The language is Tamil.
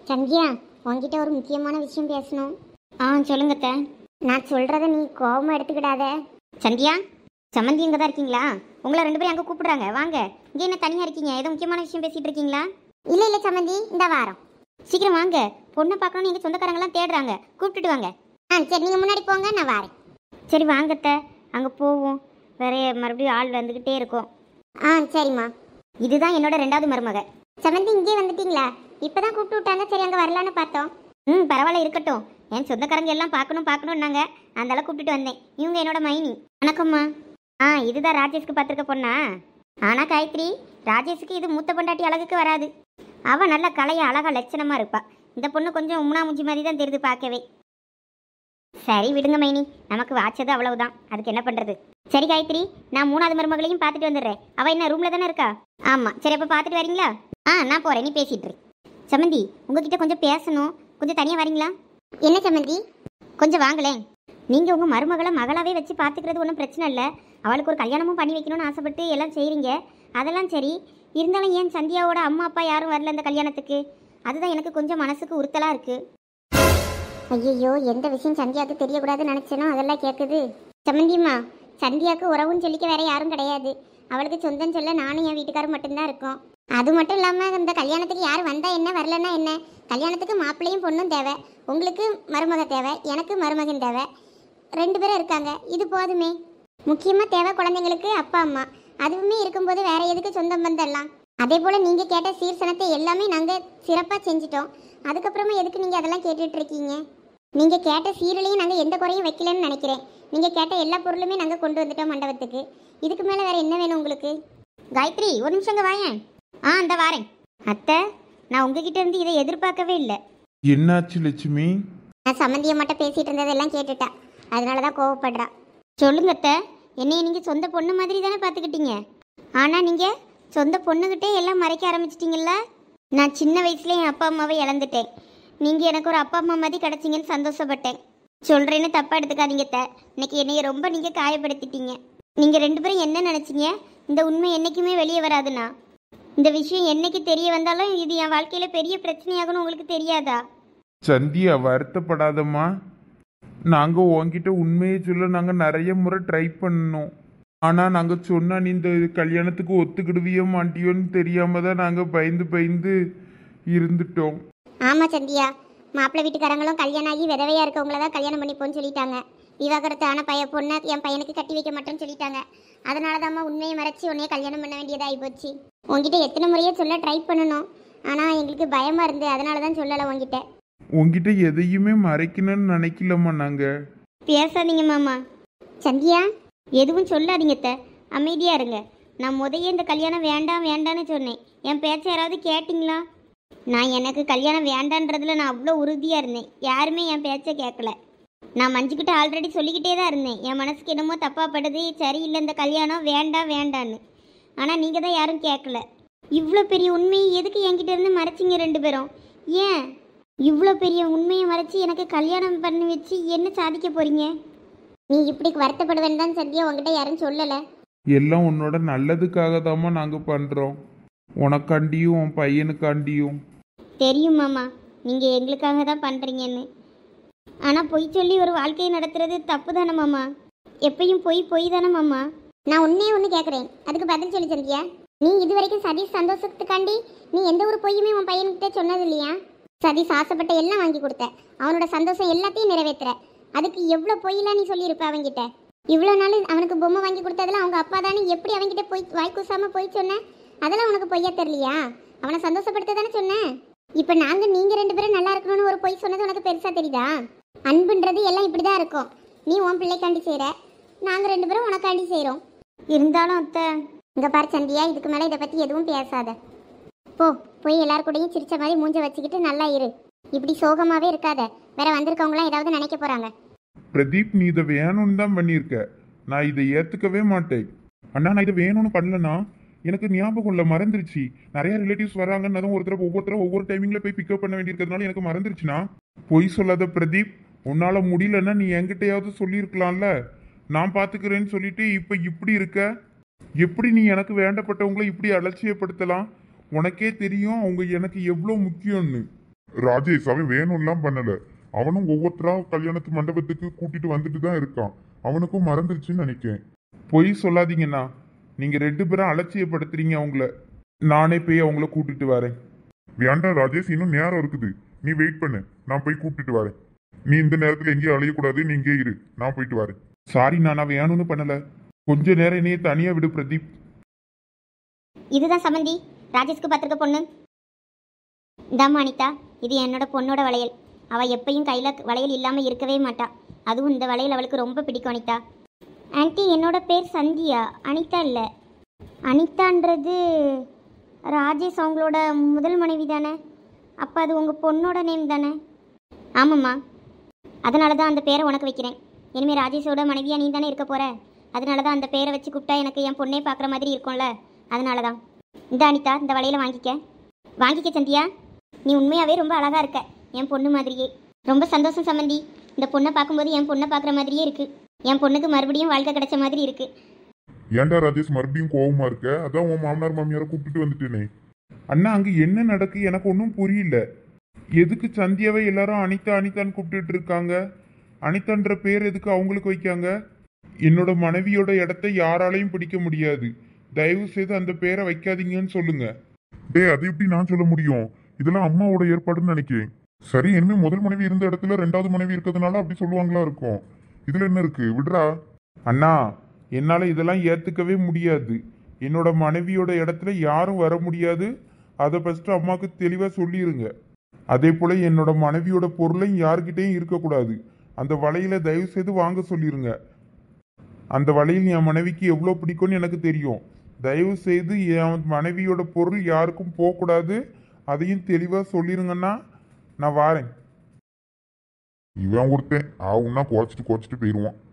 சந்தியா, உன்கிட்ட ஒரு முக்கியமான விஷயம் பேசணும். சொல்லுங்கத்த. நான் சொல்றத நீ கோபமா எடுத்துக்கிடாத. சந்தியா, சம்மந்தி இங்கே தான் இருக்கீங்களா? உங்களை 2 பேரும் அங்கே கூப்பிடுறாங்க, வாங்க. இங்கே என்ன தனியாக இருக்கீங்க? ஏதோ முக்கியமான விஷயம் பேசிட்டு இருக்கீங்களா? இல்லை இல்லை சம்மந்தி, இந்த வாரம். சீக்கிரம் வாங்க, பொண்ணை பார்க்கணும்னு எங்கள் சொந்தக்காரங்களாம் தேடுறாங்க, கூப்பிட்டுட்டு வாங்க. சரி, நீங்கள் முன்னாடி போங்க, நான் வரேன். சரி வாங்கத்த, அங்கே போவோம். வேற மறுபடியும் ஆள் வந்துக்கிட்டே இருக்கும். சரிம்மா. இதுதான் என்னோட 2வது மருமக. சம்மந்தி, இங்கே வந்துட்டீங்களா? இப்பதான் கூப்பிட்டு விட்டாங்க, சரி அங்கே வரலான்னு பார்த்தோம். பரவாயில்ல, இருக்கட்டும். என் சொந்தக்காரங்க எல்லாம் பார்க்கணும்னாங்க, அதனால கூப்பிட்டுட்டு வந்தேன். இவங்க என்னோட மைனி. வணக்கம்மா. இதுதான் ராஜேஷ்க்கு பார்த்துருக்க பொண்ணா? ஆனால் காயத்ரி, ராஜேஷுக்கு இது மூத்த பொண்டாட்டி அழகுக்கு வராது. அவள் நல்ல கலைய அழகா லட்சணமாக இருப்பா. இந்த பொண்ணு கொஞ்சம் உம்னாமுஞ்சி மாதிரி தான் தெரியுது பார்க்கவே. சரி விடுங்க மைனி, நமக்கு வாச்சது அவ்வளவுதான், அதுக்கு என்ன பண்ணுறது. சரி காயத்ரி, நான் 3வது மருமகளையும் பார்த்துட்டு வந்துடுறேன். அவள் என்ன ரூமில் தானே இருக்கா? ஆமாம். சரி, அப்போ பார்த்துட்டு வரீங்களா? நான் போகிறேன், நீ பேசிட்டு இரு. சம்மந்தி, உங்ககிட்ட கொஞ்சம் பேசணும், கொஞ்சம் தனியாக வரீங்களா? என்ன சம்மந்தி? கொஞ்சம் வாங்களேன். நீங்கள் உங்கள் மருமகளை மகளாவே வச்சு பார்த்துக்கிறது ஒன்றும் பிரச்சனை இல்லை. அவளுக்கு ஒரு கல்யாணமும் பண்ணி வைக்கணும்னு ஆசைப்பட்டு எல்லாம் செய்கிறீங்க, அதெல்லாம் சரி. இருந்தாலும் ஏன் சந்தியாவோட அம்மா அப்பா யாரும் வரல அந்த கல்யாணத்துக்கு? அதுதான் எனக்கு கொஞ்சம் மனசுக்கு உறுத்தலாக இருக்குது. ஐயோ, எந்த விஷயம் சந்தியாவுக்கு தெரியக்கூடாதுன்னு நினச்சேனோ அதெல்லாம் கேட்குது. சம்மந்திம்மா, சந்தியாவுக்கு உறவுன்னு சொல்லிக்க வேற யாரும் கிடையாது. அவளுக்கு சொந்தம் சொல்ல நானும் என் வீட்டுக்காரரும் மட்டும்தான் இருக்கோம். அது மட்டும் இல்லாமல் இந்த கல்யாணத்துக்கு யார் வந்தால் என்ன, வரலன்னா என்ன? கல்யாணத்துக்கு மாப்பிள்ளையும் பொண்ணும் தேவை. உங்களுக்கு மருமக தேவை, எனக்கு மருமகன் தேவை. 2 பேரும் இருக்காங்க, இது போதுமே. முக்கியமாக தேவை குழந்தைங்களுக்கு அப்பா அம்மா. அதுவுமே இருக்கும்போது வேற எதுக்கு சொந்தம் பந்தெல்லாம்? அதே போல் நீங்கள் கேட்ட சீர்சனத்தை எல்லாமே நாங்கள் சிறப்பாக செஞ்சிட்டோம். அதுக்கப்புறமா எதுக்கு நீங்கள் அதெல்லாம் கேட்டுட்டு இருக்கீங்க? நீங்கள் கேட்ட சீரலையும் நாங்கள் எந்த குறையும் வைக்கலன்னு நினைக்கிறேன். நீங்கள் கேட்ட எல்லா பொருளுமே நாங்கள் கொண்டு வந்துட்டோம் மண்டபத்துக்கு. இதுக்கு மேலே வேறு என்ன வேணும் உங்களுக்கு? காயத்ரி, ஒரு நிமிஷங்க வாயேன். அந்த வாரேன். அத்தை, நான் உங்ககிட்ட இருந்து இதை எதிர்பார்க்கவே இல்லை. என்னாச்சு லட்சுமி? நான் சம்மந்தியை மட்டும் பேசிகிட்டு இருந்ததெல்லாம் கேட்டுட்டா, அதனால தான் கோவப்படுறா. சொல்லுங்க அத்தை, என்னைய நீங்கள் சொந்த பொண்ணு மாதிரி தானே பார்த்துக்கிட்டீங்க. ஆனால் நீங்கள் சொந்த பொண்ணுக்கிட்டே எல்லாம் மறைக்க ஆரம்பிச்சிட்டிங்கள. நான் சின்ன வயசுல என் அப்பா அம்மாவை இழந்துட்டேன். நீங்கள் எனக்கு ஒரு அப்பா அம்மா மாதிரி கிடச்சிங்கன்னு சந்தோஷப்பட்டேன். சொல்கிறேன்னு தப்பாக எடுத்துக்காதீங்க அத்தை. இன்னைக்கு என்னைய ரொம்ப நீங்கள் காயப்படுத்திட்டீங்க. நீங்கள் 2 பேரும் என்ன நினச்சிங்க? இந்த உண்மை என்றைக்குமே வெளியே வராதுண்ணா. இந்த விஷயம் என்னைக்கு தெரிய வந்தாலும் இது என் வாழ்க்கையில் பெரிய பிரச்சனையாகணும், உங்களுக்கு தெரியாதா? சந்தியா, வருத்தப்படாதம்மா. நாங்கள் உன்கிட்ட உண்மையை சொல்ல நாங்கள் நிறைய முறை ட்ரை பண்ணோம். ஆனால் நாங்கள் சொன்னா நீ இந்த கல்யாணத்துக்கு ஒத்துக்கிடுவியோ மாட்டியோன்னு தெரியாம தான் நாங்கள் பயந்து இருந்துட்டோம். ஆமாம் சந்தியா, மாப்பிள்ளை வீட்டுக்காரங்களும் கல்யாணம் ஆகி விதவையாக இருக்கவங்கள தான் கல்யாணம் பண்ணிப்போன்னு சொல்லிட்டாங்க. விவாகரத்து ஆன பொண்ணை என் பையனுக்கு கட்டி வைக்க மாட்டேன்னு சொல்லிட்டாங்க. அதனால தான்மா உண்மையை மறைச்சி உன்னைய கல்யாணம் பண்ண வேண்டியதாகி போச்சு. உங்ககிட்ட எத்தனை முறையோ சொல்ல ட்ரை பண்ணணும், ஆனால் எங்களுக்கு பயமாக இருந்து அதனால தான் சொல்லலை உங்ககிட்ட. உங்ககிட்ட எதையுமே மறைக்கணும்னு நினைக்கலம்மா நாங்கள். பேசாதீங்க மாமா. சந்தியா, எதுவும் சொல்லாதீங்க அத்தை, அமைதியாக இருங்க. நான் முதையே இந்த கல்யாணம் வேண்டாம் வேண்டான்னு சொன்னேன். என் பேச்சை யாராவது கேட்டிங்களா? நான் எனக்கு கல்யாணம் வேண்டான்றதுல நான் அவ்வளோ உறுதியாக இருந்தேன். யாருமே என் பேச்சை கேட்கல. நான் மஞ்சுக்கிட்ட ஆல்ரெடி சொல்லிக்கிட்டே தான் இருந்தேன். என் மனசுக்கு என்னமோ தப்பாக படுது, சரியில்லை இந்த கல்யாணம் வேண்டாம் வேண்டான்னு. ஆனால் நீங்கள் தான் யாரும் கேட்கல. இவ்வளோ பெரிய உண்மையை எதுக்கு என்கிட்ட இருந்து மறைச்சிங்க 2 பேரும்? ஏன் இவ்வளோ பெரிய உண்மையை மறைச்சி எனக்கு கல்யாணம் பண்ணி வச்சு என்ன சாதிக்க போகிறீங்க? நீ இப்படி வருத்தப்படுவேன்னு தான் சந்தியா உங்ககிட்ட யாரும் சொல்லலை. எல்லாம் உன்னோட நல்லதுக்காக தாம்மா நாங்கள் பண்ணுறோம். உனக்காண்டியும் உன் பையனுக்காண்டியும். தெரியும் மாமா, நீங்கள் எங்களுக்காக தான் பண்ணுறீங்கன்னு. ஆனால் பொய் சொல்லி ஒரு வாழ்க்கையை நடத்துறது தப்பு தானே மாமா? எப்பயும் பொய் தானே மாமா? நான் ஒன்று கேட்குறேன், அதுக்கு பதில் சொல்லி சந்தியா. நீ இது வரைக்கும் சதீஷ் சந்தோஷத்துக்காண்டி நீ எந்த ஒரு பொய்யுமே உன் பையன்கிட்ட சொன்னது இல்லையா? சதீஷ் ஆசைப்பட்ட எல்லாம் வாங்கி கொடுத்த, அவனோட சந்தோஷம் எல்லாத்தையும் நிறைவேற்றுற. அதுக்கு எவ்வளோ பொய்யெல்லாம் நீ சொல்லியிருப்ப அவன்கிட்ட. இவ்வளோ நாள் அவனுக்கு பொம்மை வாங்கி கொடுத்ததெல்லாம் அவங்க அப்பா தானே, எப்படி அவன்கிட்ட போய் வாய்க்கூசாமல் போய் சொன்ன? அதெல்லாம் உனக்கு பொய்யா தெரியலையா? அவனை சந்தோஷப்படுத்த தானே சொன்னேன். இப்போ நீங்கள் 2 பேரும் நல்லா இருக்கணும்னு ஒரு பொய் சொன்னது உனக்கு பெருசாக தெரியுதா? அன்புன்றது எல்லாம் இப்படி தான் இருக்கும். நீ உன் பிள்ளைக்காண்டி செய்கிற, நாங்கள் 2 பேரும் உனக்காண்டி செய்கிறோம். இருந்தாலும் அத்தை, இங்கே பாரு சந்தியா, இதுக்கு மேலே இதை பற்றி எதுவும் பேசாத. போய் எல்லாருக்கூடையும் சிரிச்ச மாதிரி மூஞ்ச வச்சுக்கிட்டு நல்லா இரு. இப்படி சோகமாகவே இருக்காத, வேற வந்திருக்கவங்களாம் ஏதாவது நினைக்க போகிறாங்க. பிரதீப், நீ இதை வேணும்னு தான் பண்ணியிருக்க. நான் இதை ஏற்றுக்கவே மாட்டேன். அண்ணா, நான் இதை வேணும்னு பண்ணலண்ணா. எனக்கு ஞாபகம் இல்லை, மறந்துருச்சு. நிறைய ரிலேட்டிவ்ஸ் வராங்கன்னு ஒவ்வொரு டைமிங்ல போய் பிக்கப் பண்ண வேண்டியிருக்கிறதுனால எனக்கு மறந்துருச்சுண்ணா. பொய் சொல்லாத பிரதீப். உன்னால முடியலன்னா நீ என்கிட்டயாவது சொல்லியிருக்கலாம்ல. நான் பார்த்துக்கிறேன்னு சொல்லிட்டு இப்போ இப்படி இருக்க. எப்படி நீ எனக்கு வேண்டப்பட்டவங்களை இப்படி அலட்சியப்படுத்தலாம்? உனக்கே தெரியும் அவங்க எனக்கு எவ்வளோ முக்கியம்னு. ராஜேஷ் அவன் வேணும்லாம் பண்ணல. அவனும் ஒவ்வொருத்தரா கல்யாணத்து மண்டபத்துக்கு கூட்டிட்டு வந்துட்டு தான் இருக்கான். அவனுக்கும் மறந்துருச்சுன்னு நினைக்கிறேன். பொய் சொல்லாதீங்கண்ணா, நீங்க 2 பேரும் அலட்சியப்படுத்துறீங்க அவங்கள. நானே போய் அவங்கள கூட்டிட்டு வரேன். வேண்டாம் ராஜேஷ், இன்னும் நேரம் இருக்குது. நீ வெயிட் பண்ணு, நான் போய் கூப்பிட்டுட்டு வரேன். நீ இந்த நேரத்துல எங்கேயும் அலையக்கூடாது, நீ இங்கே இரு, நான் போயிட்டு வரேன். சாரி, நான் வேணும்னு பண்ணல. கொஞ்ச நேரம் என்னைய தனியா விடு பிரதீப். இதுதான் சம்மந்தி ராஜேஷ்க்கு பார்த்துருக்க பொண்ணு. இந்தாம்மா அனிதா, இது என்னோட பொண்ணோட வளையல். அவள் எப்பயும் கையில் வளையல் இல்லாமல் இருக்கவே மாட்டா. அதுவும் இந்த வளையல் அவளுக்கு ரொம்ப பிடிக்கும் அனிதா. ஆன்ட்டி, என்னோட பேர் சந்தியா, அனிதா இல்லை. அனிதான்றது ராஜேஷ் அவங்களோட முதல் மனைவி தானே? அப்போ அது உங்கள் பொண்ணோட நேம் தானே? ஆமாம்மா, அதனால தான் அந்த பேரை உனக்கு வைக்கிறேன். இனிமேல் ராஜேஷோட மனைவியாக நீ தானே இருக்க போகிற. அதனால தான் அந்த பேரை வச்சு கூப்பிட்டா எனக்கு என் பொண்ணே பார்க்குற மாதிரி இருக்கும்ல, அதனால தான். இந்த அனிதா, இந்த வளையலை வாங்கிக்க சந்தியா. நீ உண்மையாகவே ரொம்ப அழகாக இருக்க, என் பொண்ணு மாதிரியே. ரொம்ப சந்தோஷம் சம்மந்தி. இந்த பொண்ணை பார்க்கும்போது என் பொண்ணை பார்க்குற மாதிரியே இருக்குது. என் பொண்ணுக்கு மறுபடியும் வாழ்க்கை கிடைச்ச மாதிரி இருக்குது. ஏன்டா ராஜேஷ் மறுபடியும் கோவமா இருக்க? அதான் உன் மாமனார் மாமியாரை கூப்பிட்டு வந்துட்டேனே. அண்ணா, அங்க என்ன நடக்கு எனக்கு ஒன்றும் புரியல. எதுக்கு சந்தியாவை எல்லாரும் அனிதா அனிதான்னு கூப்பிட்டுட்டு இருக்காங்க? அனிதான்ற பேர் எதுக்கு அவங்களுக்கு வைக்காங்க? என்னோட மனைவியோட இடத்த யாராலையும் பிடிக்க முடியாது. தயவு செய்து அந்த பேரை வைக்காதீங்கன்னு சொல்லுங்க. அது எப்படி நான் சொல்ல முடியும்? இதெல்லாம் அம்மாவோட ஏற்பாடுன்னு நினைக்கிறேன். சரி, இனிமே முதல் மனைவி இருந்த இடத்துல 2வது மனைவி இருக்கிறதுனால அப்படி சொல்லுவாங்களா இருக்கும். இதுல என்ன இருக்கு, விடுறா. அண்ணா, என்னால இதெல்லாம் ஏத்துக்கவே முடியாது. என்னோட மனைவியோட இடத்துல யாரும் வர முடியாது. அதை ஃபர்ஸ்ட் அம்மாவுக்கு தெளிவா சொல்லிருங்க. அதே போல என்னோட மனைவியோட பொருளையும் யாருக்கிட்டையும் இருக்கக்கூடாது. அந்த வலையில தயவு செய்து வாங்க சொல்லிருங்க. அந்த வலையில் என் மனைவிக்கு எவ்வளோ பிடிக்கும்னு எனக்கு தெரியும். தயவு செய்து என் மனைவியோட பொருள் யாருக்கும் போகக்கூடாது. அதையும் தெளிவா சொல்லிருங்கன்னா நான் வாரேன். இவன் ஒருத்தன் ஆகுன்னா குறைச்சிட்டு போயிடுவான்.